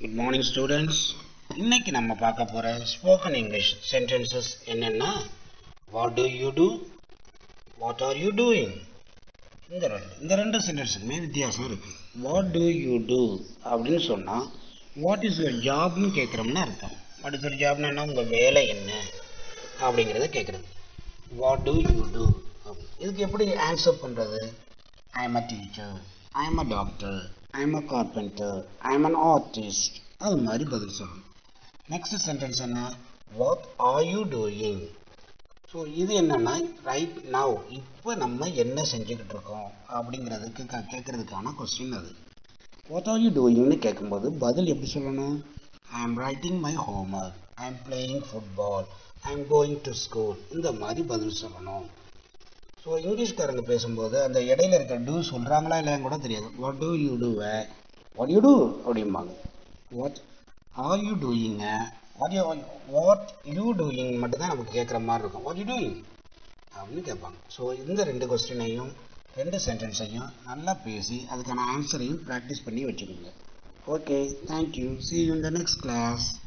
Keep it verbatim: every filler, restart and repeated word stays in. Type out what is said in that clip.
Good morning students. இன்னைக்கு நம்ம பார்க்க போற spoken English sentences என்னன்னா what do you do, what are you doing. இந்த ரெண்டு இந்த ரெண்டு சென்டென்ஸ்க்குமே வித்தியாசம் இருக்கு. what do you do அப்படின்னு சொன்னா what is your job னு கேக்குறோம்னு அர்த்தம். what is your job னா உங்க வேலை என்ன அப்படிங்கறத கேக்குறது. what do you do இதுக்கு எப்படி ஆன்சர் பண்றது? I am a teacher, I am a doctor, I am a carpenter, I am an artist. அது மாதிரி பதில் சொல்லணும். நெக்ஸ்ட் சென்டென்ஸ் என்ன? what are you doing? So இது என்னன்னா ரைட் நவ் இப்போ நம்ம என்ன செஞ்சுக்கிட்டு இருக்கோம் அப்படிங்கிறதுக்கு கேட்கறதுக்கான கொஸ்டின் அது. what are you doing னு கேட்கும்போது பதில் எப்படி சொல்லணும்? I am writing my homework, I am playing football, I am going to school. இந்த மாதிரி பதில் சொல்லணும். ஸோ இங்கிலீஷ்காரங்க பேசும்போது அந்த இடையில இருக்க டூ சொல்கிறாங்களா இல்லைன்னு கூட தெரியாது. What do you do, what you do அப்படிம்பாங்க. What are you doing, what you what you doing மட்டும்தான் நமக்கு கேட்குற மாதிரி இருக்கும். வாட் யூ டூயிங் அப்படின்னு கேட்பாங்க. ஸோ இந்த ரெண்டு கொஸ்டினையும் ரெண்டு சென்டென்ஸையும் நல்லா பேசி அதுக்கான ஆன்சரையும் ப்ராக்டிஸ் பண்ணி வச்சுக்கோங்க. Okay, thank you. See you in the next class.